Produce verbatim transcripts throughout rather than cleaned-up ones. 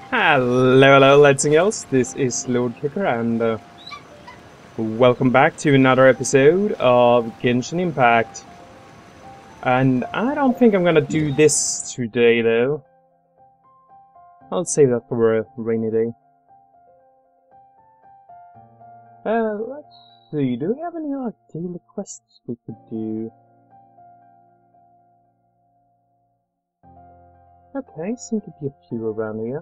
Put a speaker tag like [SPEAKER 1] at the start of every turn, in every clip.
[SPEAKER 1] Hello, hello, lads and girls. This is Lord Kicker, and uh, welcome back to another episode of Genshin Impact. And I don't think I'm gonna do this today, though. I'll save that for a rainy day. Uh, let's see. Do we have any like daily quests we could do? Okay, seem to be a few around here.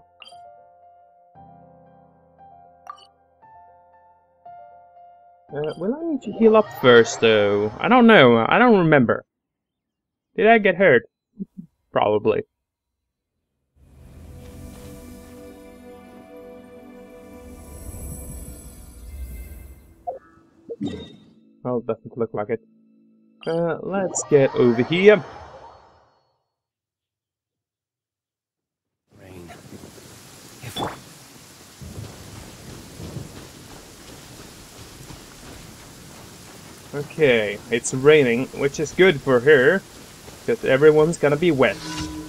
[SPEAKER 1] Uh, will I need to heal up first, though? I don't know. I don't remember. Did I get hurt? Probably. Well, doesn't look like it. Uh, let's get over here.
[SPEAKER 2] Rain.
[SPEAKER 1] Okay, it's raining, which is good for her, because everyone's gonna be wet.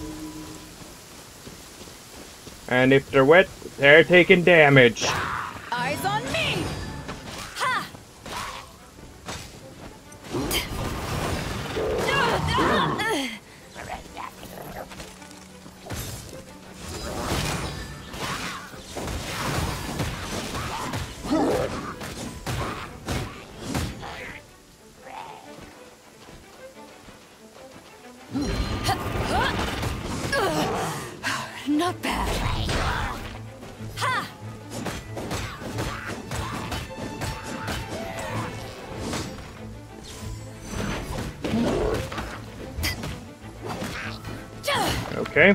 [SPEAKER 1] And if they're wet, they're taking damage.
[SPEAKER 3] Eyes on me! Ha! Not bad. Ha!
[SPEAKER 1] Okay.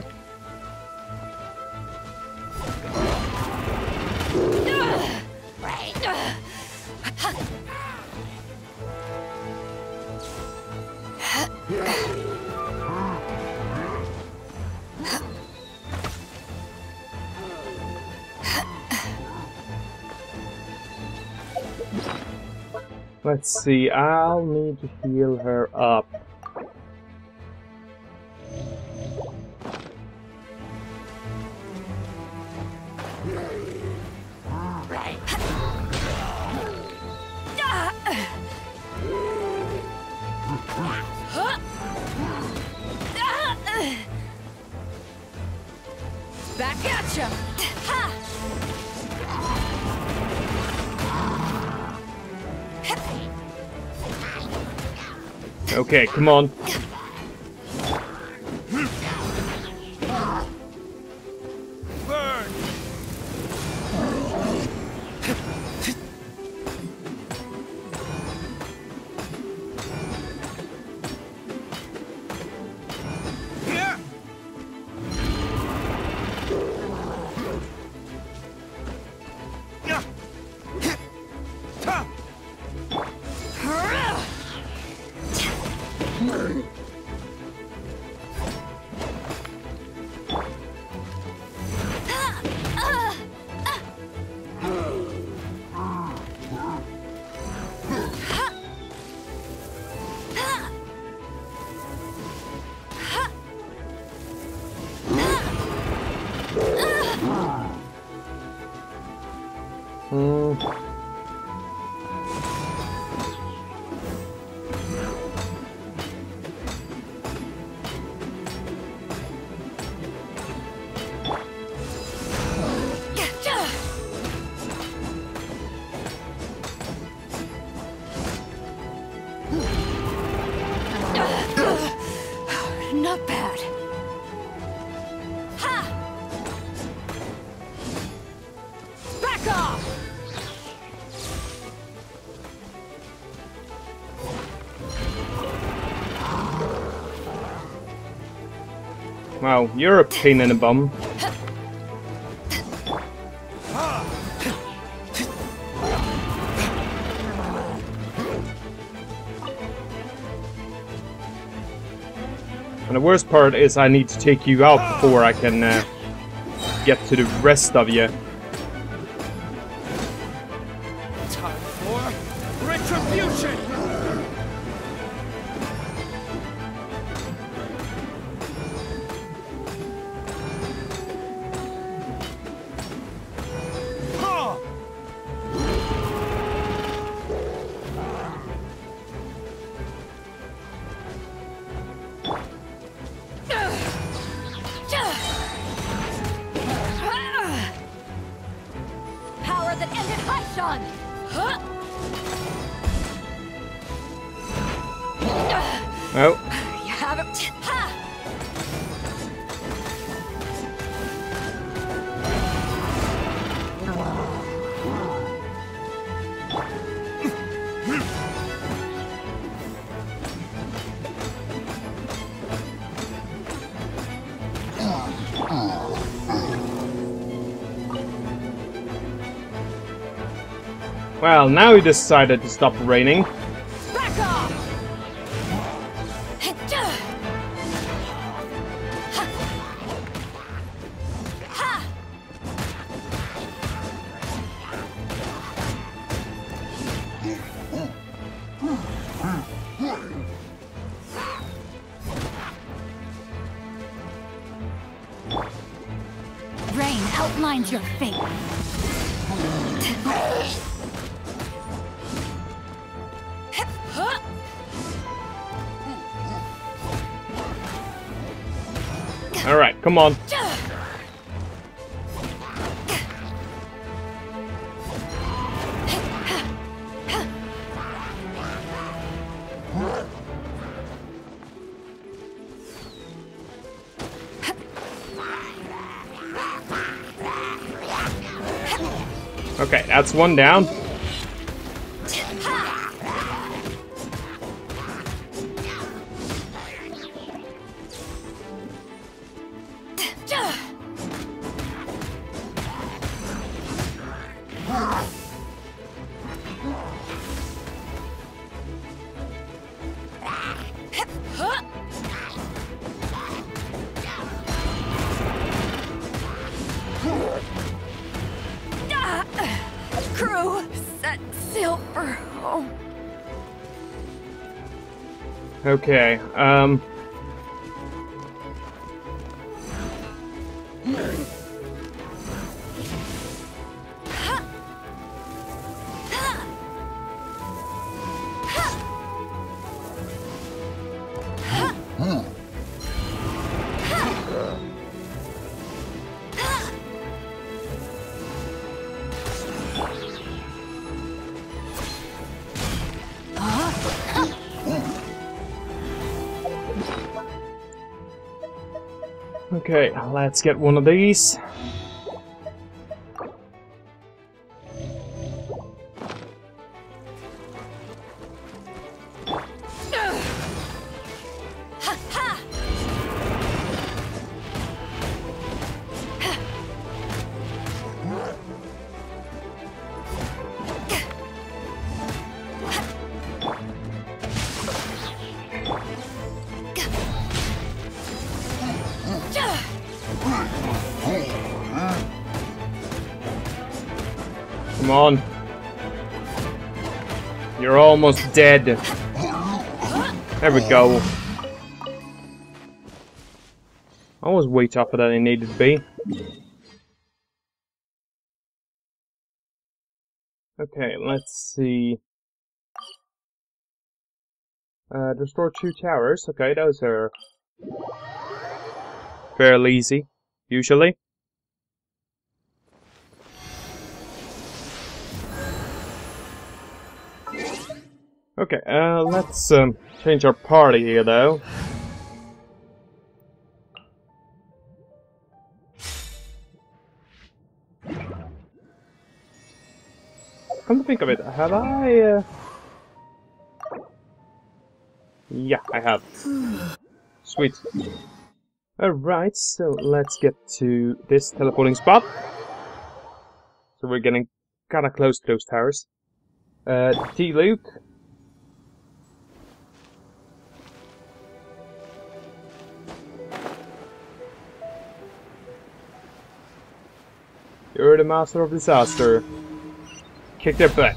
[SPEAKER 1] Let's see, I'll need to heal her up.
[SPEAKER 3] Back at ya! Ha!
[SPEAKER 1] Okay, come on.
[SPEAKER 2] Burn! Here! Yeah. Ta!
[SPEAKER 1] Hmm.
[SPEAKER 3] Not bad. Ha! Back off!
[SPEAKER 1] Wow, you're a pain in the bum. And the worst part is I need to take you out before I can uh, get to the rest of you.
[SPEAKER 2] Time for retribution!
[SPEAKER 3] that ended Haishan! Huh?
[SPEAKER 1] Oh.
[SPEAKER 3] You haven't... Ha!
[SPEAKER 1] Well, now he decided to stop raining.
[SPEAKER 3] Back off! Ha! Rain outlines your fate.
[SPEAKER 1] All right, come on. Okay, that's one down.
[SPEAKER 3] Crew, set sail for home.
[SPEAKER 1] Okay, um... Okay, let's get one of these. Come on. You're almost dead. There we go. I was way tougher than I needed to be. Okay, let's see. Uh, restore two towers. Okay, those are fairly easy, usually. Okay, uh, let's um, change our party here, though. Come to think of it, have I... Uh... Yeah, I have. Sweet. Alright, so let's get to this teleporting spot. So we're getting kinda close to those towers. Uh, T-Luke. You're the master of disaster. Kick their butt.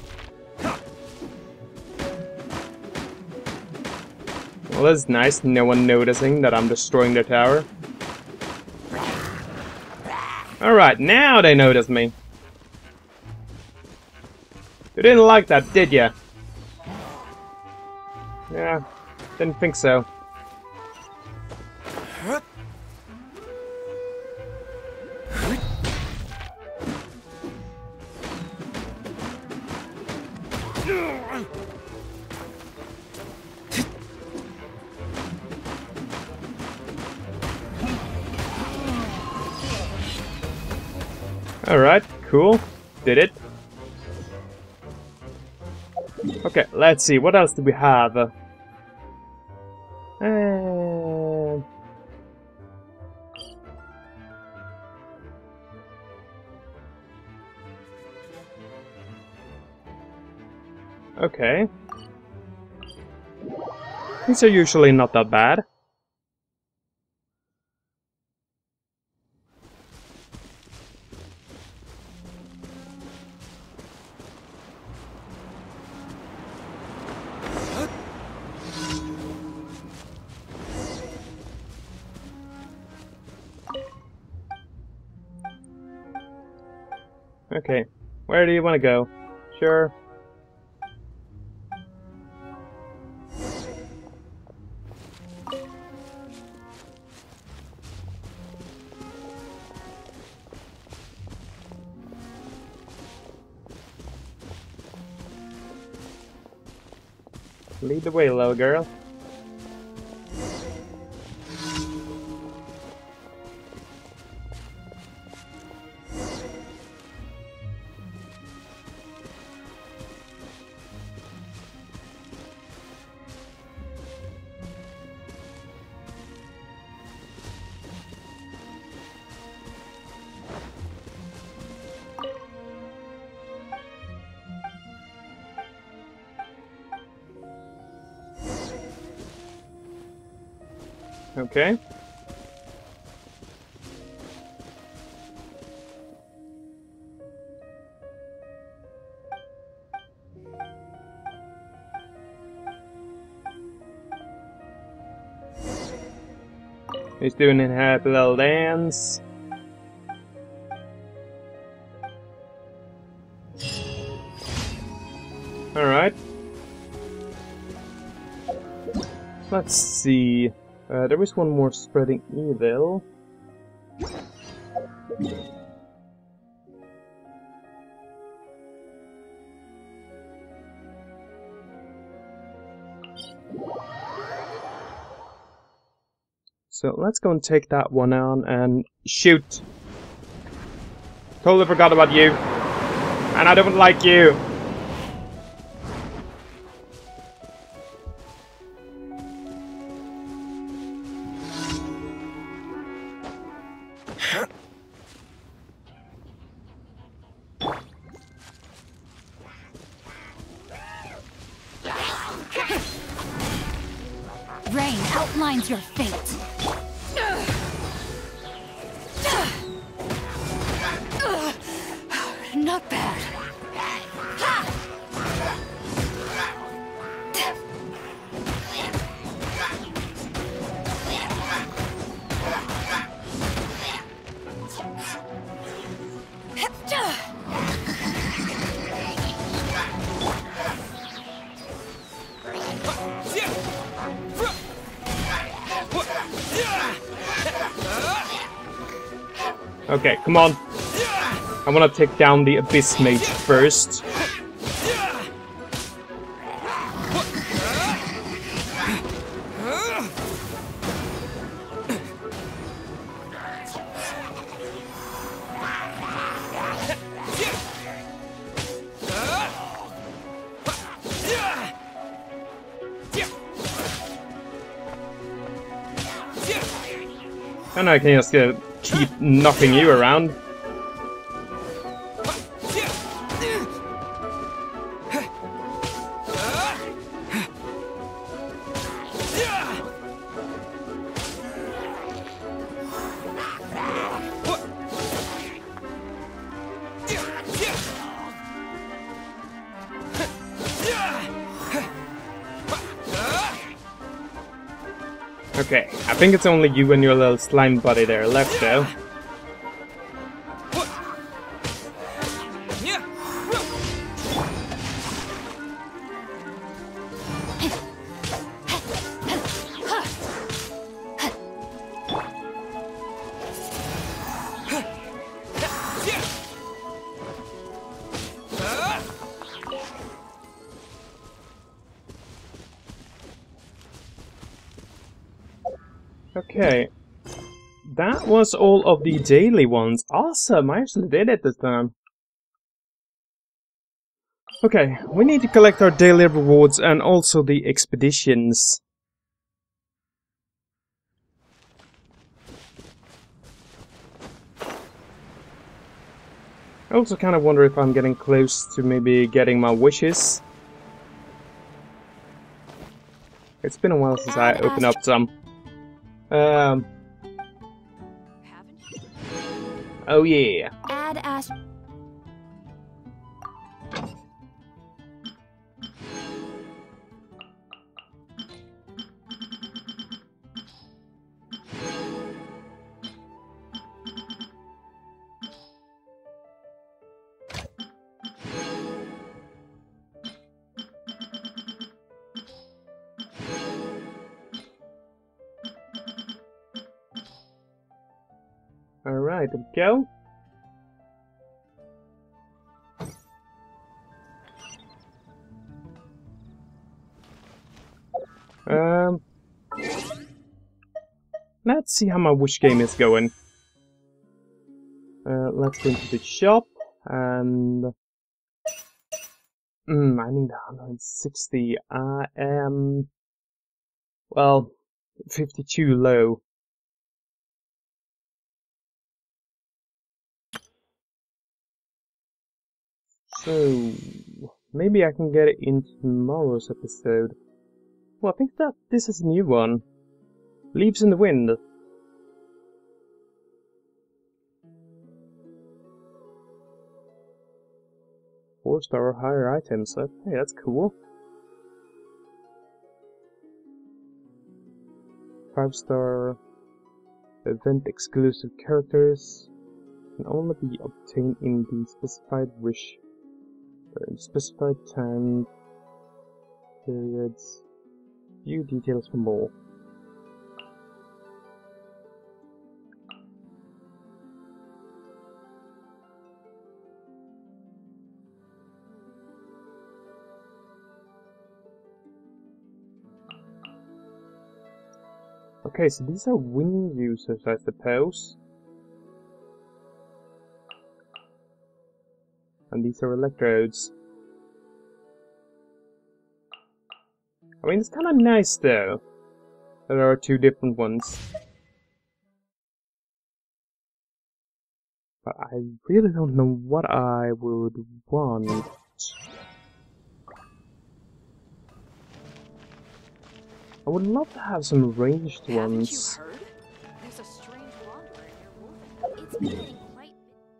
[SPEAKER 1] Well, that's nice. No one noticing that I'm destroying their tower. Alright, now they notice me. You didn't like that, did ya? Yeah, didn't think so. Alright, cool. Did it. Okay, let's see. What else do we have? Uh, okay. These are usually not that bad. Okay, where do you want to go? Sure. Lead the way, little girl. Okay. He's doing a happy little dance. Alright. Let's see. Uh, there is one more spreading evil. So let's go and take that one on and shoot. Totally forgot about you. And I don't like you.
[SPEAKER 3] Rain outlines your fate. Not bad.
[SPEAKER 1] Okay, come on. I want to take down the Abyss Mage first. And I can just uh, keep knocking you around. Okay, I think it's only you and your little slime buddy there left though. Okay, that was all of the daily ones. Awesome, I actually did it this time. Okay, we need to collect our daily rewards and also the expeditions. I also kind of wonder if I'm getting close to maybe getting my wishes. It's been a while since I opened up some. Um. Oh yeah.
[SPEAKER 3] Add Ash.
[SPEAKER 1] Alright, there we go. Um, let's see how my wish game is going. Uh, let's go into the shop and... Hmm, I need one hundred sixty. I am... Well, fifty-two low. So, maybe I can get it in tomorrow's episode. Well, I think that this is a new one. Leaves in the Wind. Four star or higher items. Okay, that's cool. Five star event exclusive characters can only be obtained in the specified wish. Uh, specified time periods. View details for more. Okay, so these are wind users, I suppose. And these are electrodes. I mean, it's kind of nice though. There are two different ones. But I really don't know what I would want. I would love to have some ranged
[SPEAKER 3] Haven't
[SPEAKER 1] ones.
[SPEAKER 3] you heard? There's a strange wanderer near Wolfen. It's getting quite.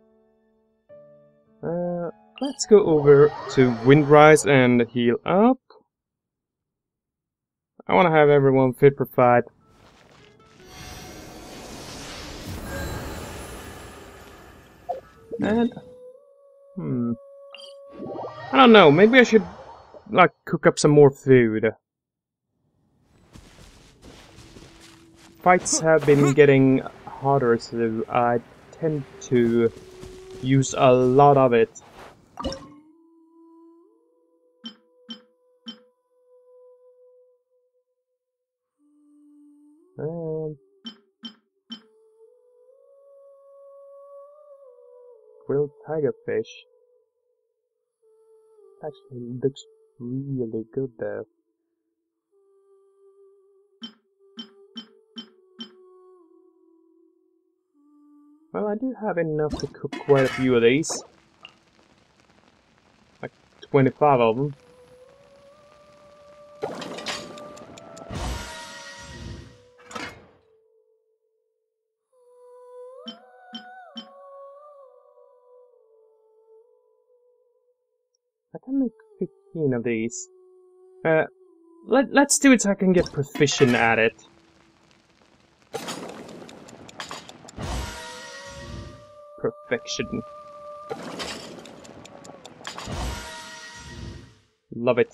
[SPEAKER 1] Uh, let's go over to Windrise and heal up. I want to have everyone fit for fight. And, hmm, I don't know, maybe I should, like, cook up some more food. Fights have been getting harder, so I tend to use a lot of it. Um, grilled tiger fish. Actually looks really good there. Well, I do have enough to cook quite a few of these. Like twenty-five of them. I can make fifteen of these. Uh, let, let's do it so I can get proficient at it. Perfection. Love it.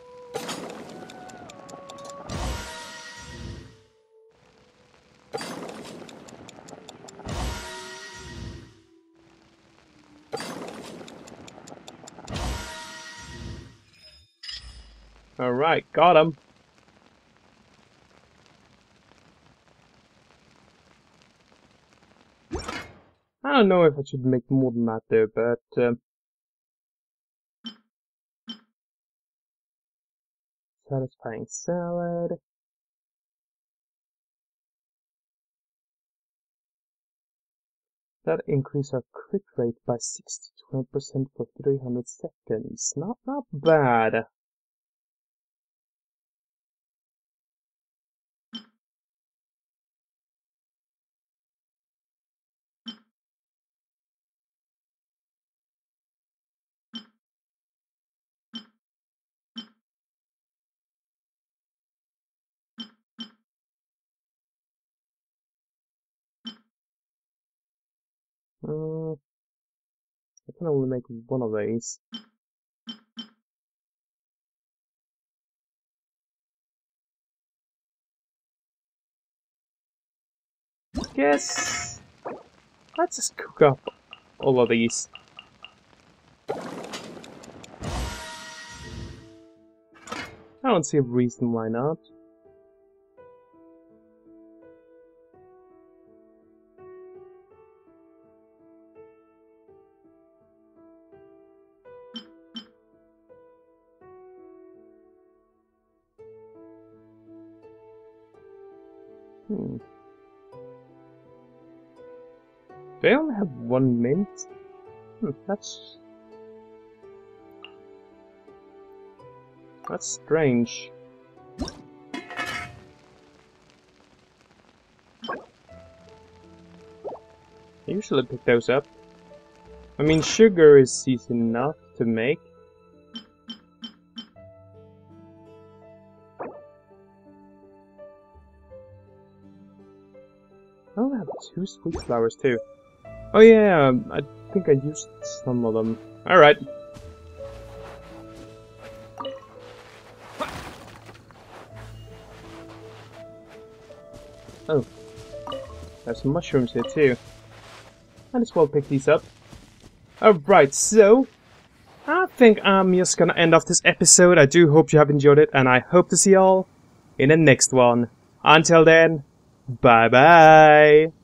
[SPEAKER 1] Alright, got him. I don't know if I should make more than that though, but um, satisfying salad. That increased our crit rate by six to twelve percent for three hundred seconds. Not not bad. Uh, I can only make one of these. Guess let's just cook up all of these. I don't see a reason why not. Hmm. They only have one mint? Hmm, that's... That's strange. I usually pick those up. I mean, sugar is easy enough to make. I only have two sweet flowers too. Oh yeah, um, I think I used some of them. Alright. Oh. There's some mushrooms here too. Might as well pick these up. Alright, so I think I'm just gonna end off this episode. I do hope you have enjoyed it, and I hope to see y'all in the next one. Until then, bye bye!